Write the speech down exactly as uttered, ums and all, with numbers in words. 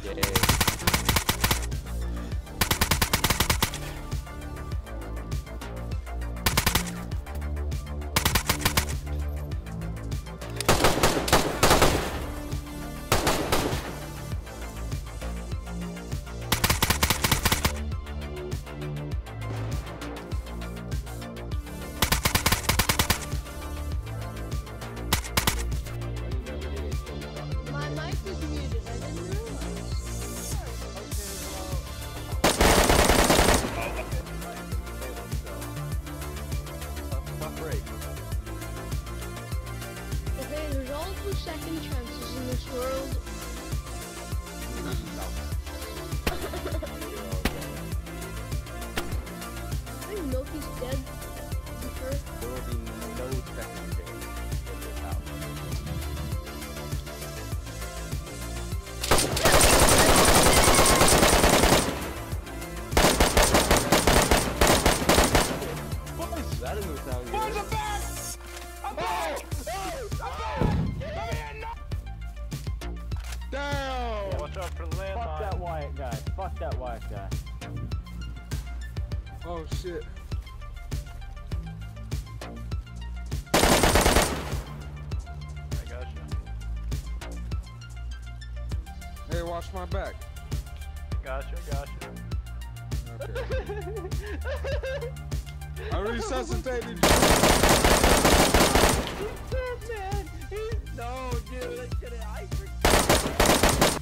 My mic was muted. I didn't realize. Okay, there's also second chances in this world. I think Milky's dead. I'm sure. There will be no second chance in this house. That doesn't sound good. Where's the back? I'm back! Hey! I'm back! Come here! Damn! Watch out for the landmine. Fuck that Wyatt guy. Fuck that Wyatt guy. Oh shit. I got you. Hey, watch my back. Got you, got you. Okay. I resuscitated you. He's dead, man. He's no, dude. I couldn't. I forgot.